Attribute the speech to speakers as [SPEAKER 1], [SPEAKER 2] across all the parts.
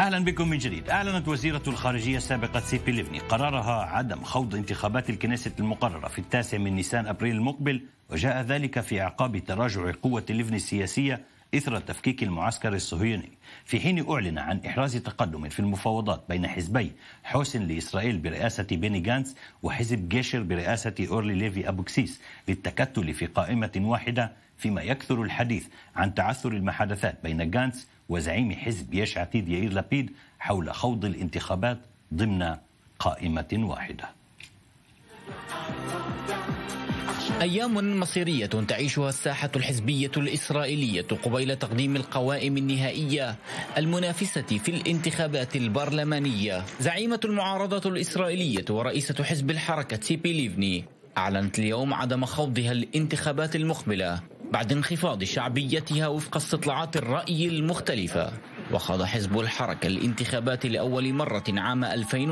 [SPEAKER 1] أهلا بكم من جديد. أعلنت وزيرة الخارجية السابقة سيبي ليفني قرارها عدم خوض انتخابات الكنيست المقررة في 9 نيسان أبريل المقبل، وجاء ذلك في أعقاب تراجع قوة ليفني السياسية إثر تفكيك المعسكر الصهيوني، في حين أعلن عن إحراز تقدم في المفاوضات بين حزبي حسن لإسرائيل برئاسة بيني جانتس وحزب جيشر برئاسة أورلي ليفي أبوكسيس للتكتل في قائمة واحدة، فيما يكثر الحديث عن تعثر المحادثات بين جانتس وزعيم حزب يش عتيد يائير لابيد حول خوض الانتخابات ضمن قائمة واحدة.
[SPEAKER 2] أيام مصيرية تعيشها الساحة الحزبية الإسرائيلية قبيل تقديم القوائم النهائية المنافسة في الانتخابات البرلمانية. زعيمة المعارضة الإسرائيلية ورئيسة حزب الحركة سيبي ليفني أعلنت اليوم عدم خوضها الانتخابات المقبلة بعد انخفاض شعبيتها وفق استطلاعات الرأي المختلفة. وخاض حزب الحركة الانتخابات لأول مرة عام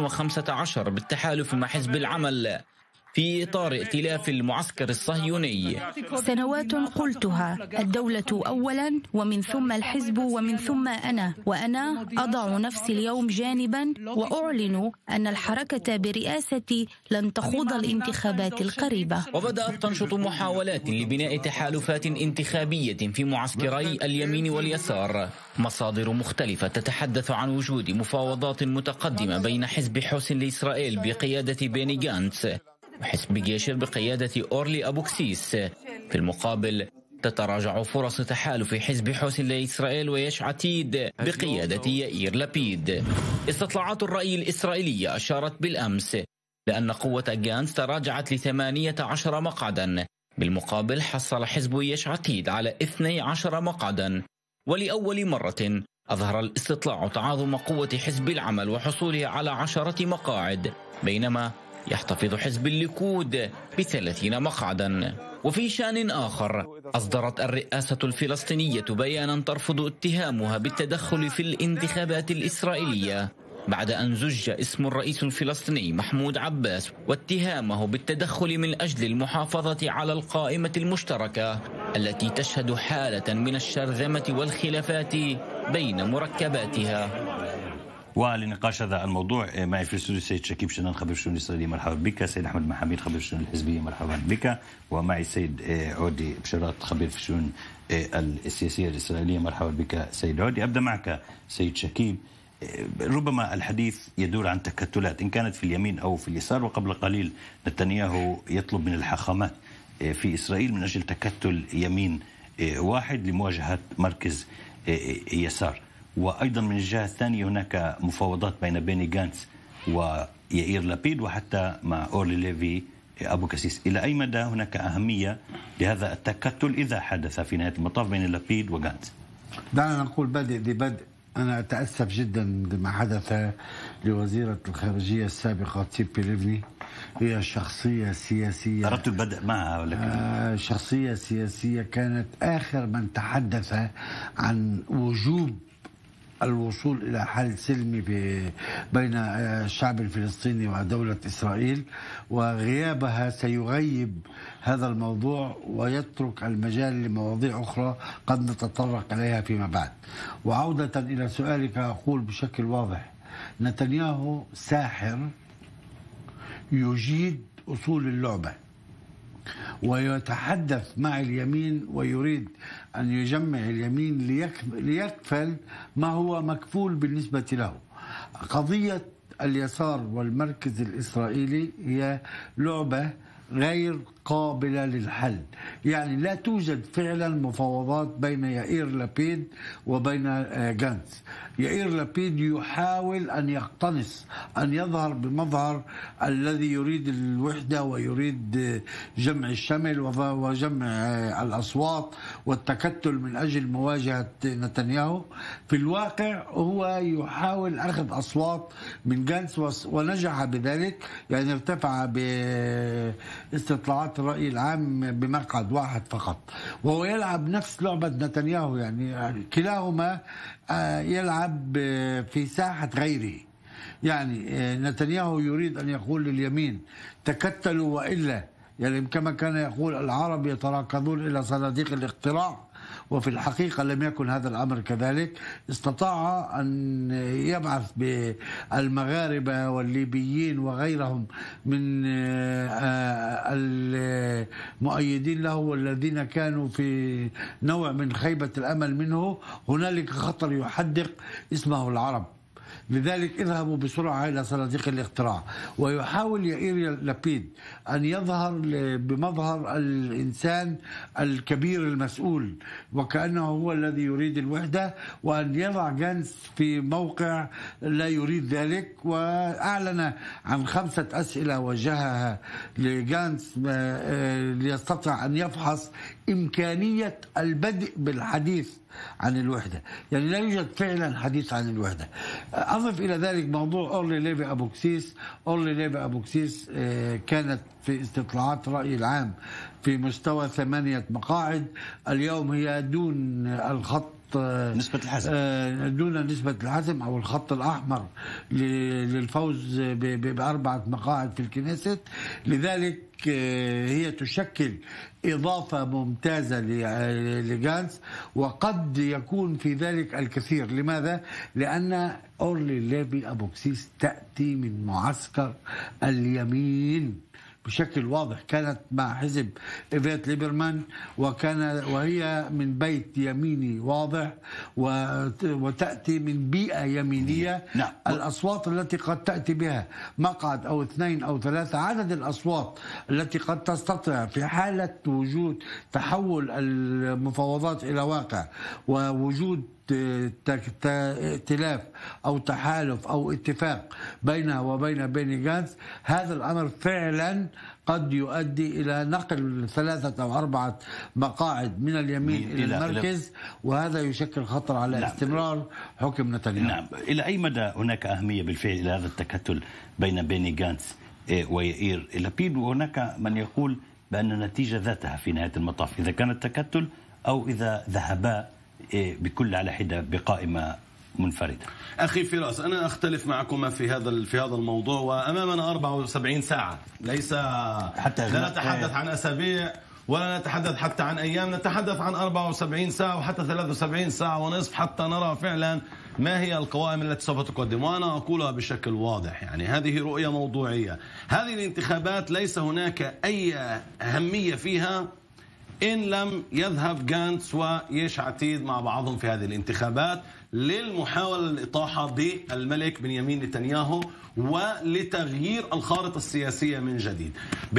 [SPEAKER 2] 2015 بالتحالف مع حزب العمل في إطار ائتلاف المعسكر الصهيوني.
[SPEAKER 3] سنوات قلتها، الدولة أولا ومن ثم الحزب ومن ثم أنا، وأنا أضع نفسي اليوم جانبا وأعلن أن الحركة برئاستي لن تخوض الانتخابات القريبة.
[SPEAKER 2] وبدأت تنشط محاولات لبناء تحالفات انتخابية في معسكري اليمين واليسار. مصادر مختلفة تتحدث عن وجود مفاوضات متقدمة بين حزب حسن لإسرائيل بقيادة بيني جانتس وحزب جيشر بقيادة أورلي أبوكسيس. في المقابل تتراجع فرص تحالف حزب حسن لإسرائيل ويش عتيد بقيادة يائير لابيد. استطلاعات الرأي الإسرائيلية أشارت بالأمس لأن قوة جانتس تراجعت ل18 مقعدا، بالمقابل حصل حزب يش عتيد على 12 مقعدا. ولأول مرة أظهر الاستطلاع تعاظم قوة حزب العمل وحصوله على 10 مقاعد، بينما يحتفظ حزب الليكود ب30 مقعدا. وفي شأن آخر أصدرت الرئاسة الفلسطينية بيانا ترفض اتهامها بالتدخل في الانتخابات الإسرائيلية بعد أن زج اسم الرئيس الفلسطيني محمود عباس واتهامه بالتدخل من أجل المحافظة على القائمة المشتركة التي تشهد حالة من الشرذمة والخلافات بين مركباتها.
[SPEAKER 1] ولنقاش هذا الموضوع معي في الاستوديو السيد شكيب شنان خبير الشؤون الإسرائيلية، مرحبا بك. سيد أحمد محاميد خبير الشؤون الحزبية، مرحبا بك. ومعي السيد عودي بشرات خبير في الشؤون السياسية الإسرائيلية، مرحبا بك سيد عودي. أبدأ معك سيد شكيب. ربما الحديث يدور عن تكتلات إن كانت في اليمين أو في اليسار، وقبل قليل نتنياهو يطلب من الحاخامات في إسرائيل من أجل تكتل يمين واحد لمواجهة مركز يسار. وأيضا من الجهة الثانية هناك مفاوضات بين بيني جانتس ويائير لابيد وحتى مع أورلي ليفي أبوكسيس. إلى أي مدى هناك أهمية لهذا التكتل إذا حدث في نهاية المطاف بين لابيد وجانتس؟
[SPEAKER 4] دعنا نقول بدء أنا أتأسف جدا بما حدث لوزيرة الخارجية السابقة سيبي ليفني. هي شخصية سياسية،
[SPEAKER 1] أردت البدء معها ولكن
[SPEAKER 4] شخصية سياسية كانت آخر من تحدث عن وجوب الوصول إلى حل سلمي بين الشعب الفلسطيني ودولة إسرائيل، وغيابها سيغيب هذا الموضوع ويترك المجال لمواضيع أخرى قد نتطرق إليها فيما بعد. وعودة إلى سؤالك أقول بشكل واضح، نتنياهو ساحر يجيد أصول اللعبة ويتحدث مع اليمين ويريد أن يجمع اليمين ليكفل ما هو مكفول بالنسبة له. قضية اليسار والمركز الإسرائيلي هي لعبة غير قابلة للحل، يعني لا توجد فعلا مفاوضات بين يائير لابيد وبين جانتس. يائير لابيد يحاول أن يقتنص، أن يظهر بمظهر الذي يريد الوحدة ويريد جمع الشمل وجمع الأصوات والتكتل من أجل مواجهة نتنياهو. في الواقع هو يحاول أخذ أصوات من جانتس ونجح بذلك، يعني ارتفع باستطلاعات الرأي العام بمقعد واحد فقط، وهو يلعب نفس لعبة نتنياهو، يعني كلاهما يلعب في ساحة غيره. يعني نتنياهو يريد أن يقول لليمين تكتلوا وإلا، يعني كما كان يقول العرب يتراكضون إلى صناديق الاقتراع، وفي الحقيقة لم يكن هذا الأمر كذلك. استطاع أن يبعث بالمغاربة والليبيين وغيرهم من المؤيدين له والذين كانوا في نوع من خيبة الأمل منه. هنالك خطر يحدق اسمه العرب، لذلك اذهبوا بسرعة إلى صناديق الاقتراع. ويحاول يائير لبيد أن يظهر بمظهر الإنسان الكبير المسؤول وكأنه هو الذي يريد الوحدة، وأن يضع جانس في موقع لا يريد ذلك. وأعلن عن 5 أسئلة وجهها لجانس ليستطيع أن يفحص إمكانية البدء بالحديث عن الوحدة. يعني لا يوجد فعلا حديث عن الوحدة. أضف إلى ذلك موضوع أورلي ليفي أبوكسيس. أورلي ليفي أبوكسيس كانت في استطلاعات الرأي العام في مستوى 8 مقاعد، اليوم هي دون الخط
[SPEAKER 1] نسبة الحزم،
[SPEAKER 4] دون نسبة الحزم أو الخط الأحمر للفوز ب4 مقاعد في الكنيست. لذلك هي تشكل إضافة ممتازة لجانس، وقد يكون في ذلك الكثير. لماذا؟ لأن أورلي ليفي أبوكسيس تأتي من معسكر اليمين بشكل واضح، كانت مع حزب إيفيت ليبرمان وهي من بيت يميني واضح وتأتي من بيئة يمينية.
[SPEAKER 1] نعم.
[SPEAKER 4] الأصوات التي قد تأتي بها مقعد أو 2 أو 3، عدد الأصوات التي قد تستطيع في حالة وجود تحول المفاوضات إلى واقع ووجود ائتلاف أو تحالف أو اتفاق بينها وبين بيني جانس، هذا الأمر فعلا قد يؤدي إلى نقل 3 أو 4 مقاعد من اليمين إلى المركز، وهذا يشكل خطر على استمرار حكم نتنياهو.
[SPEAKER 1] نعم. إلى أي مدى هناك أهمية بالفعل إلى هذا التكتل بين بيني جانس ويائير لبيد؟ وهناك من يقول بأن النتيجة ذاتها في نهاية المطاف، إذا كان التكتل أو إذا ذهبا بكل على حدة بقائمة منفردة.
[SPEAKER 5] أخي فراس، أنا أختلف معكما في هذا الموضوع، وأمامنا 74 ساعة، ليس حتى لا نتحدث عن أسابيع ولا نتحدث حتى عن أيام، نتحدث عن 74 ساعة وحتى 73 ساعة ونصف حتى نرى فعلا ما هي القوائم التي سوف تقدم. وأنا أقولها بشكل واضح، يعني هذه رؤية موضوعية. هذه الانتخابات ليس هناك أي أهمية فيها إن لم يذهب جانتس ويش عتيد مع بعضهم في هذه الانتخابات للمحاولة الإطاحة بالملك بنيامين نتنياهو ولتغيير الخارطة السياسية من جديد.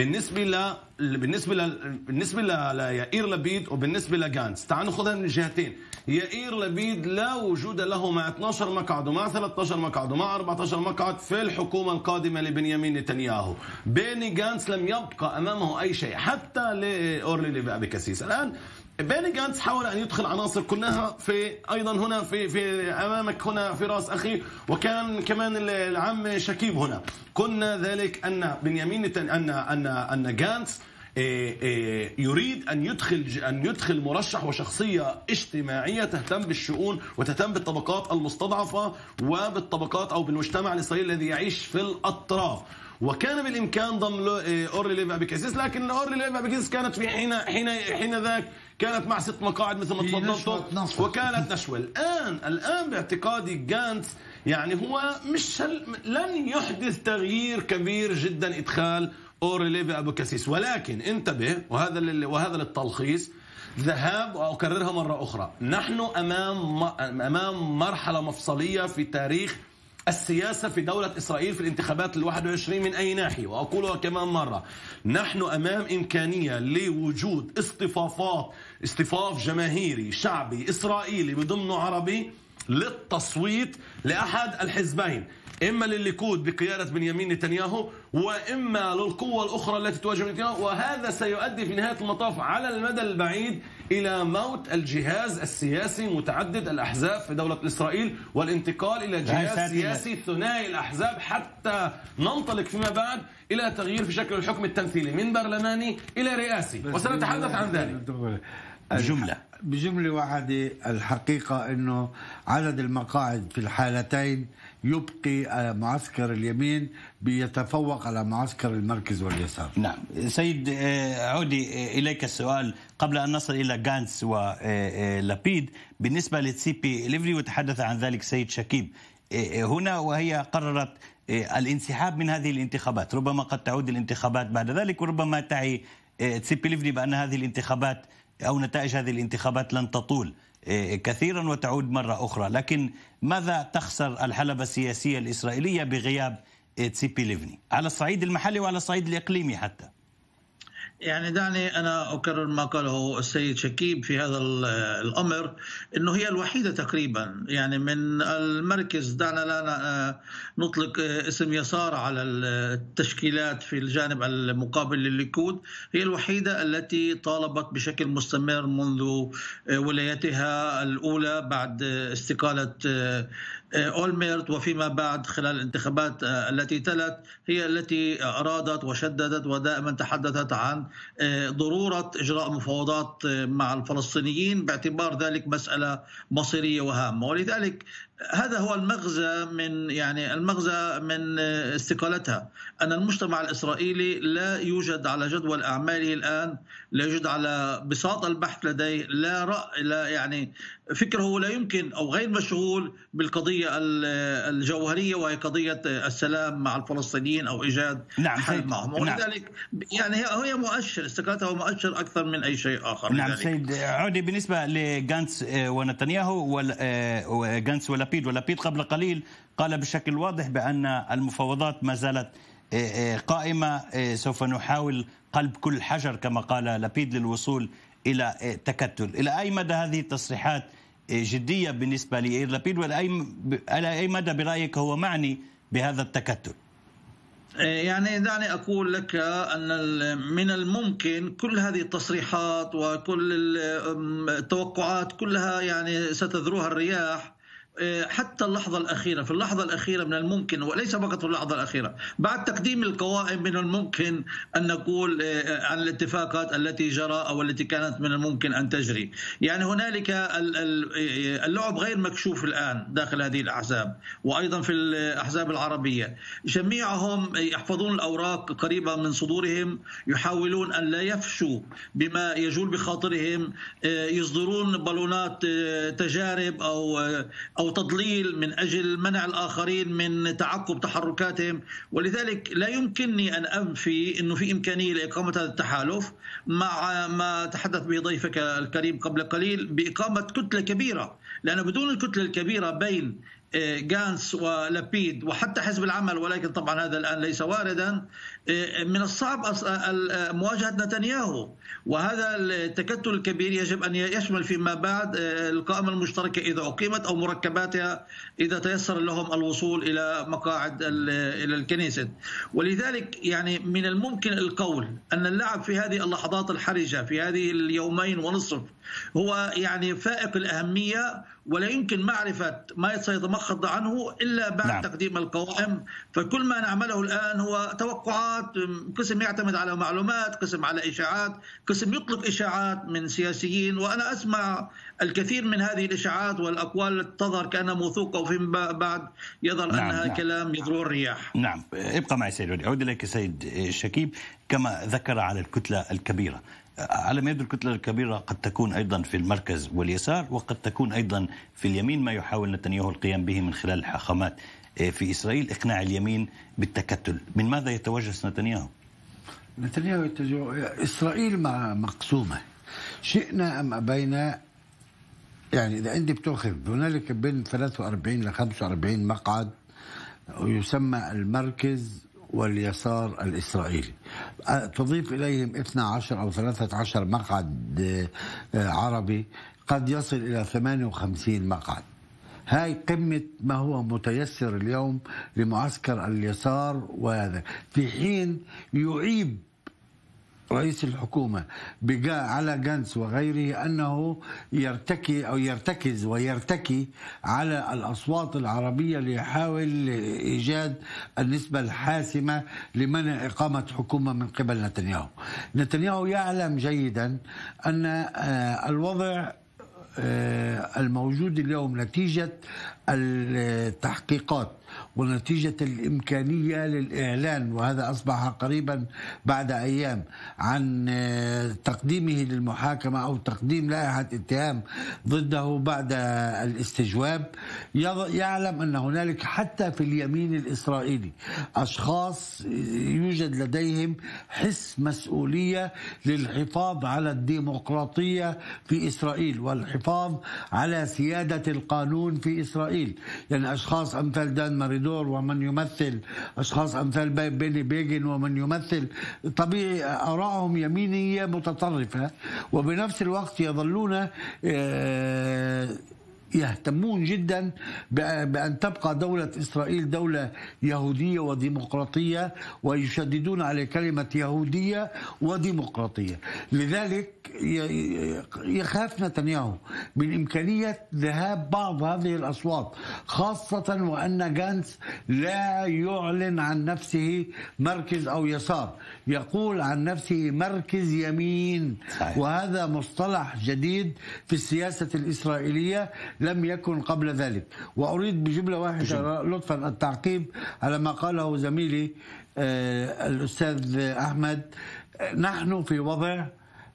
[SPEAKER 5] بالنسبة ليائير لبيد وبالنسبة لجانتس، تعالوا ناخذها من الجهتين. يائير لبيد لا وجود له مع 12 مقعد ومع 13 مقعد ومع 14 مقعد في الحكومة القادمة لبنيامين نتنياهو. بيني جانتس لم يبقى أمامه أي شيء، حتى لأورلي ليفي أبوكسيس. الآن بيني جانتس حاول أن يدخل عناصر كلها في أيضا هنا في أمامك هنا في راس أخي، وكان كمان العم شكيب هنا. كنا ذلك أن بنيامين أن جانتس يريد أن يدخل مرشح وشخصية اجتماعية تهتم بالشؤون وتهتم بالطبقات المستضعفة وبالطبقات أو بالمجتمع الإسرائيلي الذي يعيش في الأطراف. وكان بالإمكان ضم أورلي ليفي أبوكسيس، لكن أورلي ليفي أبوكسيس كانت في حين ذاك كانت مع 6 مقاعد مثل ما تفضلت، وكانت نشوة. الآن باعتقادي جانتس يعني هو لن يحدث تغيير كبير جدا إدخال أورلي ليفي أبوكسيس، ولكن انتبه، وهذا للتلخيص، ذهاب وأكررها مرة أخرى، نحن أمام مرحلة مفصلية في تاريخ السياسة في دولة إسرائيل في الانتخابات 21 من أي ناحية. وأقولها كمان مرة، نحن أمام إمكانية لوجود اصطفاف جماهيري شعبي إسرائيلي بضمنه عربي للتصويت لأحد الحزبين، إما للليكود بقيادة بنيامين نتنياهو وإما للقوة الأخرى التي تواجه نتنياهو. وهذا سيؤدي في نهاية المطاف على المدى البعيد إلى موت الجهاز السياسي متعدد الأحزاب في دولة إسرائيل والانتقال إلى جهاز سياسي ثنائي الأحزاب حتى ننطلق فيما بعد إلى تغيير في شكل الحكم التمثيلي من برلماني إلى رئاسي، وسنتحدث عن ذلك.
[SPEAKER 4] بجملة واحدة الحقيقة أنه عدد المقاعد في الحالتين يبقي معسكر اليمين بيتفوق على معسكر المركز واليسار.
[SPEAKER 1] نعم سيد عودي إليك السؤال قبل أن نصل إلى غانتس ولابيد بالنسبة لتسيبي ليفري، وتحدث عن ذلك سيد شكيب هنا، وهي قررت الانسحاب من هذه الانتخابات. ربما قد تعود الانتخابات بعد ذلك، وربما تعي تسيبي ليفري بأن هذه الانتخابات أو نتائج هذه الانتخابات لن تطول كثيرا وتعود مرة أخرى. لكن ماذا تخسر الحلبة السياسية الإسرائيلية بغياب تسيبي ليفني على الصعيد المحلي وعلى الصعيد الإقليمي حتى؟
[SPEAKER 6] يعني دعني أنا أكرر ما قاله السيد شكيب في هذا الأمر، أنه هي الوحيدة تقريبا يعني من المركز، دعنا لا نطلق اسم يسار على التشكيلات في الجانب المقابل للليكود، هي الوحيدة التي طالبت بشكل مستمر منذ ولايتها الأولى بعد استقالة أولميرت وفيما بعد خلال الانتخابات التي تلت، هي التي أرادت وشددت ودائما تحدثت عن ضرورة إجراء مفاوضات مع الفلسطينيين باعتبار ذلك مسألة مصيرية وهامة. ولذلك هذا هو المغزى من استقالتها، أن المجتمع الإسرائيلي لا يوجد على جدول أعماله الآن، لا يوجد على بساط البحث لديه، لا رأي، لا يعني فكره لا يمكن أو غير مشغول بالقضية الجوهرية وهي قضية السلام مع الفلسطينيين أو إيجاد حل معهم. ولذلك يعني هي مؤشر، استقالتها هو مؤشر أكثر من أي شيء آخر.
[SPEAKER 1] نعم سيد عودي، بالنسبة لغانتس ونتنياهو وغانتس ولابيد قبل قليل قال بشكل واضح بأن المفاوضات ما زالت قائمة، سوف نحاول قلب كل حجر كما قال لابيد للوصول إلى تكتل. إلى أي مدى هذه التصريحات جدية بالنسبة ليائير لابيد، وعلى أي مدى برأيك هو معني بهذا التكتل؟
[SPEAKER 6] يعني دعني أقول لك أن من الممكن كل هذه التصريحات وكل التوقعات كلها يعني ستذروها الرياح حتى اللحظة الأخيرة. في اللحظة الأخيرة من الممكن، وليس فقط في اللحظة الأخيرة، بعد تقديم القوائم من الممكن أن نقول عن الاتفاقات التي جرى أو التي كانت من الممكن أن تجري. يعني هنالك اللعب غير مكشوف الآن داخل هذه الأحزاب وأيضا في الأحزاب العربية، جميعهم يحفظون الأوراق قريبة من صدورهم، يحاولون أن لا يفشوا بما يجول بخاطرهم، يصدرون بالونات تجارب أو تضليل من أجل منع الآخرين من تعقب تحركاتهم. ولذلك لا يمكنني أن أنفي أنه في إمكانية لإقامة هذا التحالف مع ما تحدث به ضيفك الكريم قبل قليل بإقامة كتلة كبيرة، لأن بدون الكتلة الكبيرة بين غانتس ولابيد وحتى حزب العمل، ولكن طبعا هذا الآن ليس واردا، من الصعب مواجهة نتنياهو. وهذا التكتل الكبير يجب أن يشمل فيما بعد القائمة المشتركة إذا أقيمت أو مركباتها إذا تيسر لهم الوصول إلى مقاعد إلى الكنيسة. ولذلك يعني من الممكن القول أن اللعب في هذه اللحظات الحرجة في هذه اليومين ونصف هو يعني فائق الأهمية، ولا يمكن معرفة ما سيتمخض عنه إلا بعد تقديم القوائم. فكل ما نعمله الآن هو توقعات، قسم يعتمد على معلومات، قسم على إشاعات، قسم يطلق إشاعات من سياسيين، وأنا أسمع الكثير من هذه الإشاعات والأقوال تظهر كأنها موثوقة وفيما بعد يظهر أنها كلام يذروه الرياح.
[SPEAKER 1] نعم، ابقى معي سيد عودي. أعود إليك سيد شكيب، كما ذكر على الكتلة الكبيرة، على ما يبدو الكتلة الكبيرة قد تكون أيضا في المركز واليسار وقد تكون أيضا في اليمين، ما يحاول نتنياهو القيام به من خلال الحاخامات في إسرائيل، إقناع اليمين بالتكتل. من ماذا يتوجس نتنياهو؟
[SPEAKER 4] إسرائيل مقسومة، شئنا أم أبينا. يعني إذا أنت بتأخذ هنالك بين 43 ل 45 مقعد يسمى المركز واليسار الإسرائيلي، تضيف إليهم 12 أو 13 مقعد عربي، قد يصل إلى 58 مقعد. هاي قمة ما هو متيسر اليوم لمعسكر اليسار، وهذا في حين يعيب رئيس الحكومة على جانس وغيره أنه يرتكي أو يرتكز ويرتكي على الأصوات العربية ليحاول إيجاد النسبة الحاسمة لمنع إقامة حكومة من قبل نتنياهو. نتنياهو يعلم جيدا أن الوضع الموجود اليوم نتيجة التحقيقات ونتيجة الإمكانية للإعلان، وهذا أصبح قريبا بعد أيام، عن تقديمه للمحاكمة أو تقديم لائحة اتهام ضده بعد الاستجواب. يعلم أن هنالك حتى في اليمين الإسرائيلي أشخاص يوجد لديهم حس مسؤولية للحفاظ على الديمقراطية في إسرائيل والحفاظ على سيادة القانون في إسرائيل. يعني أشخاص أمثال دان ماريدور ومن يمثل أشخاص أمثال بيني بيجن ومن يمثل طبيعي آرائهم يمينية متطرفة، وبنفس الوقت يظلون يهتمون جدا بأن تبقى دولة إسرائيل دولة يهودية وديمقراطية، ويشددون على كلمة يهودية وديمقراطية. لذلك يخاف نتنياهو من إمكانية ذهاب بعض هذه الأصوات، خاصة وأن جانس لا يعلن عن نفسه مركز أو يسار، يقول عن نفسه مركز يمين. وهذا مصطلح جديد في السياسة الإسرائيلية لم يكن قبل ذلك. وأريد بجملة واحدة لطفا التعقيب على ما قاله زميلي الأستاذ أحمد. نحن في وضع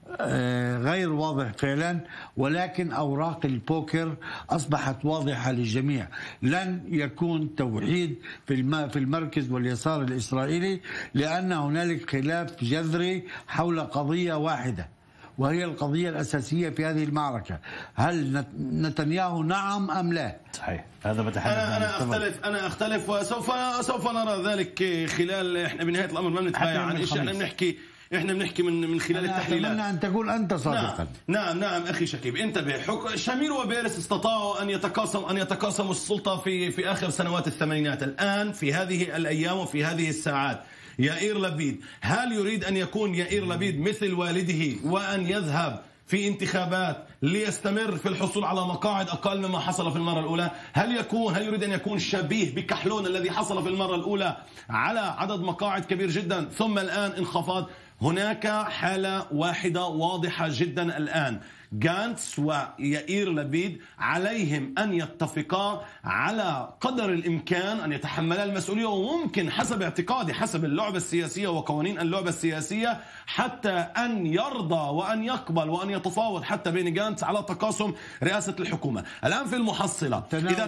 [SPEAKER 4] غير واضح فعلا، ولكن أوراق البوكر أصبحت واضحة للجميع. لن يكون توحيد في المركز واليسار الإسرائيلي، لأن هنالك خلاف جذري حول قضية واحدة، وهي القضية الأساسية في هذه المعركة. هل نتنياهو نعم أم لا؟
[SPEAKER 1] صحيح، هذا بتحدث.
[SPEAKER 5] أنا أختلف وسوف نرى ذلك خلال. إحنا بنهاية الأمر ما بنتبايع عن إيش إحنا بنحكي من خلال التحليلات.
[SPEAKER 4] أتمنى أن تقول أنت صادقا.
[SPEAKER 5] نعم أخي شكيب، انتبه. شامير وبيرس استطاعوا أن يتقاسموا السلطة في آخر سنوات الثمانينات. الآن في هذه الأيام وفي هذه الساعات يائير لبيد، هل يريد أن يكون يائير لبيد مثل والده وأن يذهب في انتخابات ليستمر في الحصول على مقاعد أقل مما حصل في المرة الأولى؟ هل يريد أن يكون شبيه بكحلون الذي حصل في المرة الأولى على عدد مقاعد كبير جدا ثم الآن انخفض؟ هناك حالة واحدة واضحة جدا الآن. جانتس ويائير لبيد عليهم أن يتفقا على قدر الإمكان أن يتحملا المسؤولية، وممكن حسب اعتقادي حسب اللعبة السياسية وقوانين اللعبة السياسية حتى أن يرضى وأن يقبل وأن يتفاوض حتى بين جانتس على تقاسم رئاسة الحكومة. الآن في المحصلة إذا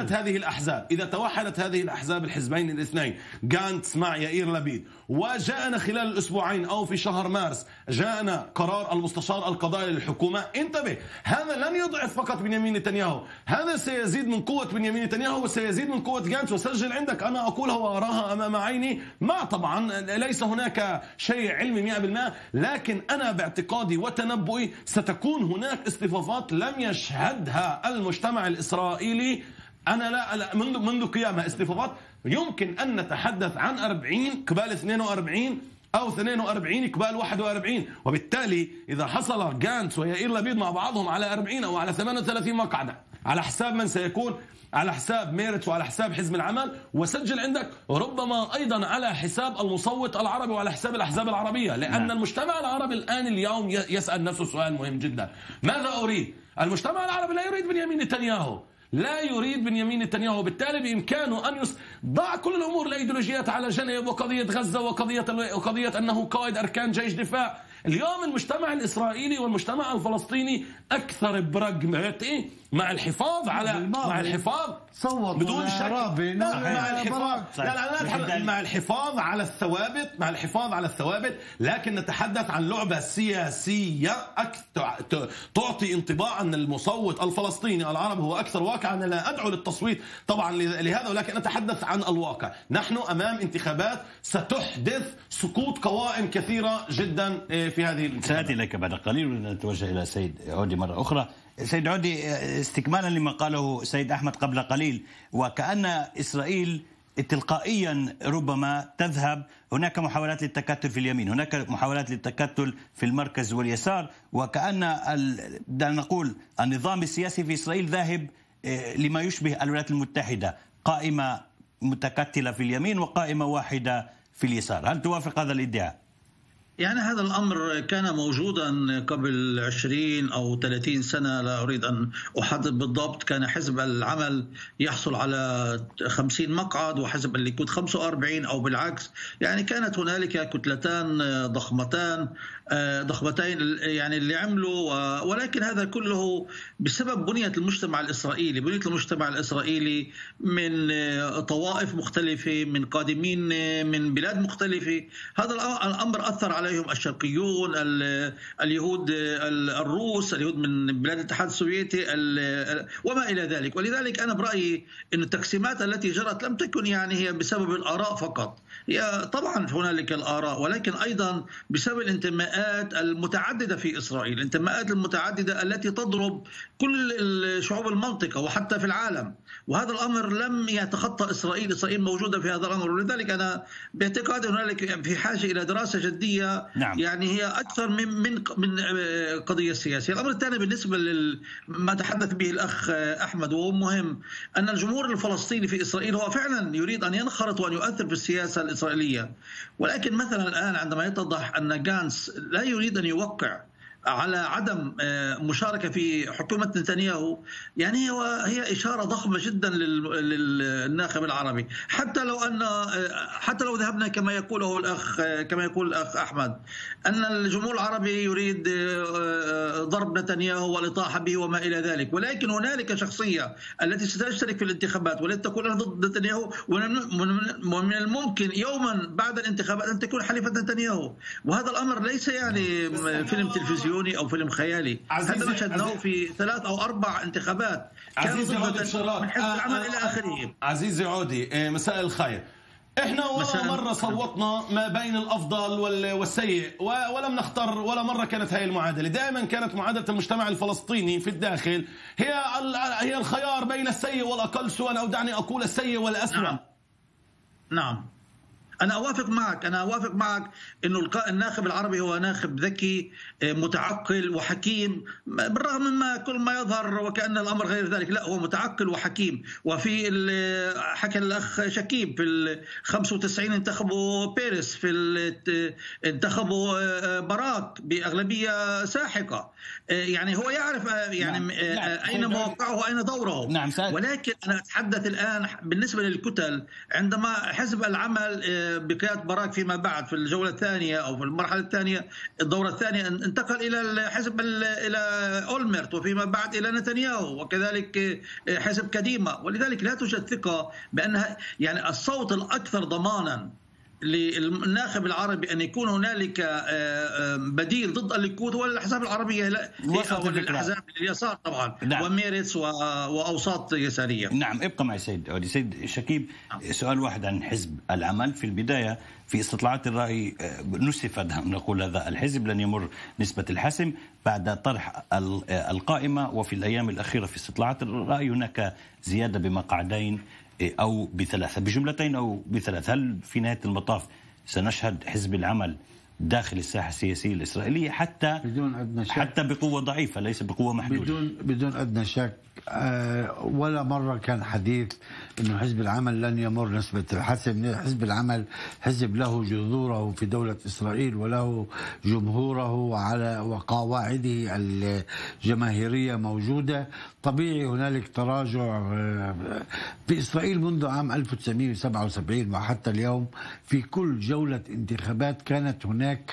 [SPEAKER 5] توحدت هذه الأحزاب الحزبين الاثنين جانتس مع يائير لبيد، وجاءنا خلال الأسبوعين أو في شهر مارس جاءنا قرار المستشار القضائي للحكومة، انتبه، هذا لن يضعف فقط بنيامين نتنياهو، هذا سيزيد من قوة بنيامين نتنياهو وسيزيد من قوة جانتس. وسجل عندك، أنا أقولها وأراها أمام عيني، ما طبعا ليس هناك شيء علمي 100%، لكن أنا باعتقادي وتنبؤي ستكون هناك اصطفافات لم يشهدها المجتمع الإسرائيلي. أنا لا منذ قيامها اصطفافات يمكن أن نتحدث عن 40 قبال 42 أو 42 قبال 41، وبالتالي إذا حصل جانتس ويائير لبيد مع بعضهم على 40 أو على 38 مقعدة، على حساب من سيكون؟ على حساب ميرتس وعلى حساب حزب العمل، وسجل عندك ربما أيضا على حساب المصوت العربي وعلى حساب الأحزاب العربية، لأن المجتمع العربي اليوم يسأل نفسه سؤال مهم جدا: ماذا أريد؟ المجتمع العربي لا يريد بنيامين نتنياهو، لا يريد بنيامين نتنياهو، وبالتالي بإمكانه أن ضع كل الأمور الأيديولوجيات على جنب، وقضية غزة وقضية أنه قائد أركان جيش دفاع. اليوم المجتمع الإسرائيلي والمجتمع الفلسطيني أكثر براغماتي مع الحفاظ على بدون شك مع الحفاظ على الثوابت، لكن نتحدث عن لعبة سياسية تعطي انطباع أن المصوت الفلسطيني العربي هو أكثر واقعا. أنا لا أدعو للتصويت طبعا لهذا، ولكن أتحدث عن الواقع. نحن أمام انتخابات ستحدث سقوط قوائم كثيرة جدا في هذه الانتخابات.
[SPEAKER 1] سأتي إليك بعد قليل ونتوجه إلى سيد عودي مرة أخرى. سيد عودي، استكمالا لما قاله سيد أحمد قبل قليل، وكأن إسرائيل تلقائيا ربما تذهب. هناك محاولات للتكتل في اليمين، هناك محاولات للتكتل في المركز واليسار، وكأن دعنا نقول النظام السياسي في إسرائيل ذاهب لما يشبه الولايات المتحدة، قائمة متكتلة في اليمين وقائمة واحدة في اليسار. هل توافق هذا الادعاء؟
[SPEAKER 6] يعني هذا الأمر كان موجودا قبل 20 أو 30 سنة، لا أريد أن أحدد بالضبط. كان حزب العمل يحصل على 50 مقعد وحزب الليكود 45 أو بالعكس. يعني كانت هنالك كتلتان ضخمتين يعني اللي عملوا، ولكن هذا كله بسبب بنية المجتمع الإسرائيلي. بنية المجتمع الإسرائيلي من طوائف مختلفة، من قادمين من بلاد مختلفة. هذا الأمر أثر عليهم الشرقيون، اليهود الروس، اليهود من بلاد الاتحاد السوفيتي وما إلى ذلك. ولذلك أنا برأيي أن التقسيمات التي جرت لم تكن يعني هي بسبب الآراء فقط، هي طبعا هنالك الآراء، ولكن أيضا بسبب الانتماءات المتعددة في إسرائيل، الانتماءات المتعددة التي تضرب كل شعوب المنطقة وحتى في العالم. وهذا الأمر لم يتخطى إسرائيل. إسرائيل موجودة في هذا الأمر، ولذلك أنا باعتقادي هنالك في حاجة إلى دراسة جدية.
[SPEAKER 1] نعم.
[SPEAKER 6] يعني هي أكثر من قضية سياسية. الأمر الثاني بالنسبة ما تحدث به الأخ أحمد وهو مهم، أن الجمهور الفلسطيني في إسرائيل هو فعلا يريد أن ينخرط وأن يؤثر في السياسة الإسرائيلية، ولكن مثلا الآن عندما يتضح أن جانس لا يريد أن يوقع على عدم مشاركة في حكومة نتنياهو، يعني هي إشارة ضخمة جدا للناخب العربي. حتى لو ذهبنا كما يقول الأخ أحمد أن الجمهور العربي يريد ضرب نتنياهو والإطاحة به وما إلى ذلك، ولكن هنالك شخصية التي ستشترك في الانتخابات والتي تكون ضد نتنياهو، ومن الممكن يوما بعد الانتخابات أن تكون حليفة نتنياهو. وهذا الأمر ليس يعني فيلم تلفزيوني أو فيلم خيالي، هذا ما شاهدناه في 3 أو 4 انتخابات.
[SPEAKER 5] عزيزي عودي
[SPEAKER 6] من حزب العمل إلى آخره.
[SPEAKER 5] عزيزي عودي، مساء الخير. احنا ولا مرة صوتنا ما بين الأفضل والسيء، ولم نختار ولا مرة. كانت هاي المعادلة، دائما كانت معادلة المجتمع الفلسطيني في الداخل هي الخيار بين السيء والأقل سوءا، أو دعني أقول السيء والأسوأ.
[SPEAKER 6] نعم. أنا أوافق معك إنه الناخب العربي هو ناخب ذكي متعقل وحكيم، بالرغم من كل ما يظهر وكأن الأمر غير ذلك. لا، هو متعقل وحكيم. وفي حكى الأخ شكيب في 95 انتخبوا بيرس، في انتخبوا باراك بأغلبية ساحقة. يعني هو يعرف يعني أين موقعه وأين دوره.
[SPEAKER 1] نعم.
[SPEAKER 6] ولكن أنا أتحدث الآن بالنسبة للكتل. عندما حزب العمل بقيادة باراك فيما بعد في الجولة الثانية أو في المرحلة الثانية الدورة الثانية انتقل إلى الحزب إلى أولمرت وفيما بعد إلى نتنياهو، وكذلك حزب كديما. ولذلك لا توجد ثقة بأنها يعني الصوت الأكثر ضمانا للناخب العربي أن يكون هنالك بديل ضد الليكود هو الأحزاب العربية، الأحزاب اليسار طبعا. نعم. وميرتس وأوساط يسارية.
[SPEAKER 1] نعم. ابقى معي سيد شكيب. سؤال واحد عن حزب العمل. في البداية في استطلاعات الرأي نسف نقول هذا الحزب لن يمر نسبة الحسم بعد طرح القائمة، وفي الأيام الأخيرة في استطلاعات الرأي هناك زيادة بمقعدين أو ب3، بجملتين أو ب3. هل في نهاية المطاف سنشهد حزب العمل داخل الساحة السياسية الإسرائيلية حتى بقوة ضعيفة ليس بقوة محدودة؟
[SPEAKER 4] بدون أدنى شك. ولا مرة كان حديث أنه حزب العمل لن يمر نسبة الحسم. حزب العمل حزب له جذوره في دولة إسرائيل وله جمهوره وقواعده الجماهيرية موجودة. طبيعي هنالك تراجع في إسرائيل منذ عام 1977 وحتى اليوم. في كل جولة انتخابات كانت هناك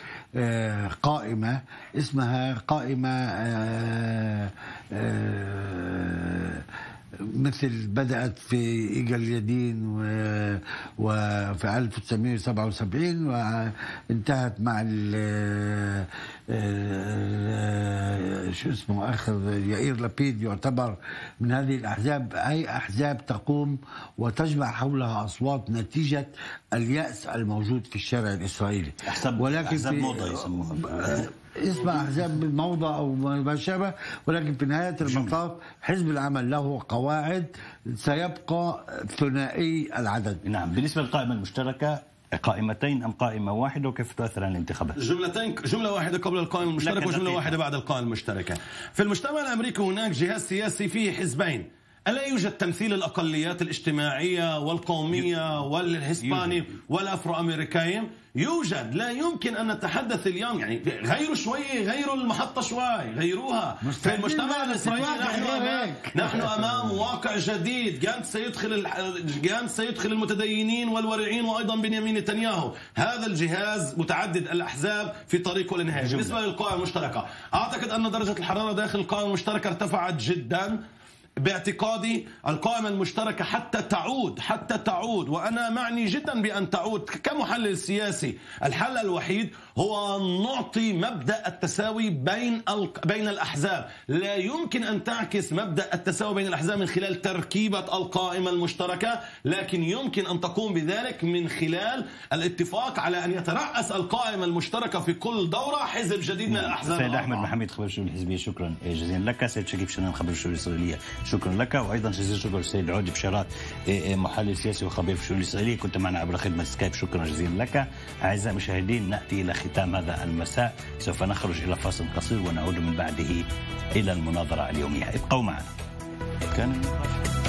[SPEAKER 4] قائمة اسمها قائمة مثل بدأت في إيجال يدين وفي 1977 وانتهت مع شو اسمه أخذ يائير لبيد. يعتبر من هذه الأحزاب أي أحزاب تقوم وتجمع حولها أصوات نتيجة اليأس الموجود في الشارع الإسرائيلي.
[SPEAKER 1] ولكن أحزاب موضة يسموها.
[SPEAKER 4] اسمها أحزاب بالموضة أو ما شابه، ولكن في نهاية المطاف حزب العمل له قواعد سيبقى ثنائي العدد.
[SPEAKER 1] نعم. بالنسبة للقائمة المشتركة قائمتين أم قائمة واحدة، وكيف تؤثر على الانتخابات؟
[SPEAKER 5] جملتين، جملة واحدة قبل القائمة المشتركة وجملة واحدة بعد القائمة المشتركة. في المجتمع الأمريكي هناك جهاز سياسي فيه حزبين. ألا يوجد تمثيل الأقليات الاجتماعية والقومية والهسباني والأفرو أمريكيين؟ يوجد. لا يمكن أن نتحدث اليوم، يعني غيروا شوي، غيروا المحطة شوي، غيروها. في المجتمع الإسرائيلي نحن أمام واقع جديد. جانت سيدخل المتدينين والورعين وأيضا بنيامين نتنياهو. هذا الجهاز متعدد الأحزاب في طريقه للنهاية. بالنسبة للقائمة المشتركة، أعتقد أن درجة الحرارة داخل القائمة المشتركة ارتفعت جدا. باعتقادي القائمة المشتركة حتى تعود، وأنا معني جدا بأن تعود كمحلل سياسي. الحل الوحيد هو أن نعطي مبدأ التساوي بين الأحزاب. لا يمكن أن تعكس مبدأ التساوي بين الأحزاب من خلال تركيبة القائمة المشتركة، لكن يمكن أن تقوم بذلك من خلال الاتفاق على أن يترأس القائمة المشتركة في كل دورة حزب جديد من الأحزاب.
[SPEAKER 1] سيد أحمد محمد خبير الشؤون الحزبية، شكرا جزيلا لك. سيد شكيب شنان خبير الشؤون الإسرائيلية، شكرا لك. وايضا جزيل شكر السيد عودي بشارات محلل سياسي وخبير في الشؤون الاسرائيليه، كنت معنا عبر خدمه سكايب، شكرا جزيلا لك. اعزائي المشاهدين، ناتي الى ختام هذا المساء، سوف نخرج الى فاصل قصير ونعود من بعده الى المناظره اليوميه. ابقوا معنا. كان